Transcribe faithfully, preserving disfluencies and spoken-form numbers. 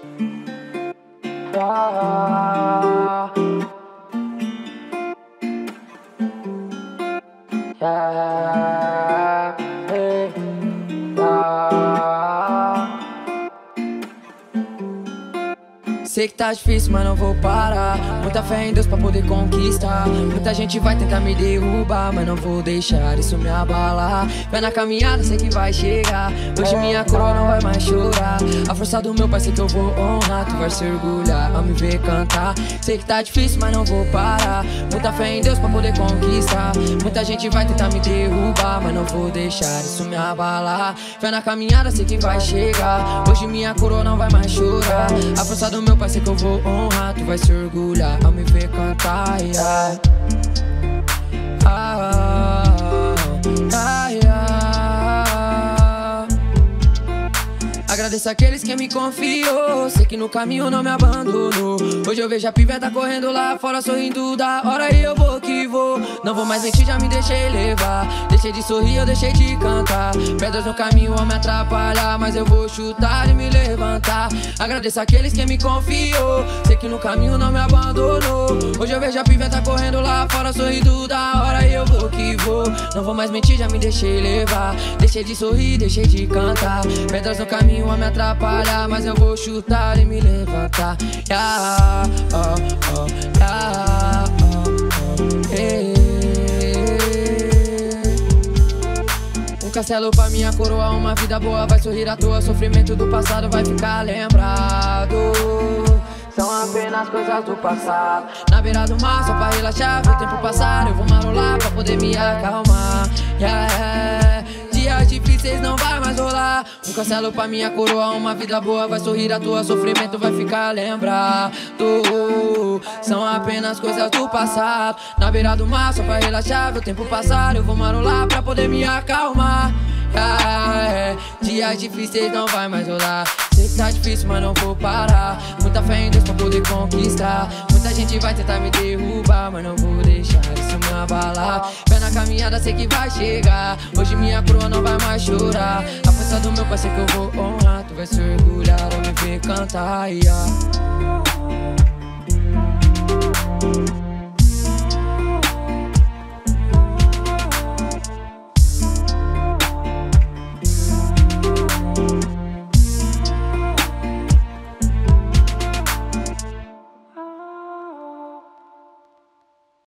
Ah, yeah, hey, ah. Sei que tá difícil, mas não vou parar. Muita fé em Deus pra poder conquistar. Muita gente vai tentar me derrubar, mas não vou deixar isso me abalar. Pé na caminhada, sei que vai chegar. Hoje minha coroa não vai mais chorar. A força do meu pai sei que eu vou honrar. Tu vai se orgulhar ao me ver cantar. Sei que tá difícil, mas não vou parar. Muita fé em Deus pra poder conquistar. Muita gente vai tentar me derrubar, mas não vou deixar isso me abalar. Pé na caminhada, sei que vai chegar. Hoje minha coroa não vai mais chorar. A força do meu pai sei que eu vou honrar. Tu vai se orgulhar ao me ver cantar, yeah. Ah, ah, ah. Agradeço aqueles que me confiou. Sei que no caminho não me abandonou. Hoje eu vejo a piveta correndo lá fora, sorrindo da hora e eu vou que vou. Não vou mais mentir, já me deixei levar. Deixei de sorrir, eu deixei de cantar. Pedras no caminho vão me atrapalhar, mas eu vou chutar e me levantar. Agradeço aqueles que me confiou. Sei que no caminho não me abandonou. Hoje eu vejo a piveta correndo lá fora, sorrindo da hora e eu vou que vou. Não vou mais mentir, já me deixei levar. Deixei de sorrir, deixei de cantar. Pedras no caminho vão me atrapalhar, mas eu vou chutar e me levantar. Yeah, oh, oh, yeah, oh, oh, hey. Um castelo pra minha coroa, uma vida boa vai sorrir à toa. Sofrimento do passado vai ficar lembrado. São apenas coisas do passado. Na beira do mar, só pra relaxar, ver o tempo passar. Eu vou marolar pra poder me acalmar, yeah. Dias difíceis não vai mais rolar. Um castelo pra minha coroa, uma vida boa vai sorrir à toa. Sofrimento vai ficar lembrado. São apenas coisas do passado. Na beira do mar, só pra relaxar, ver o tempo passar. Eu vou marolar pra poder me acalmar, yeah. Dias difíceis não vai mais rolar. Sei que tá difícil, mas não vou parar. Muita fé em Deus pra poder conquistar. Muita gente vai tentar me derrubar, mas não vou deixar isso me abalar. Pé na caminhada, sei que vai chegar. Hoje minha coroa não vai mais chorar. A força do meu pai sei que eu vou honrar. Tu vai se orgulhar ao me ver cantar, yeah.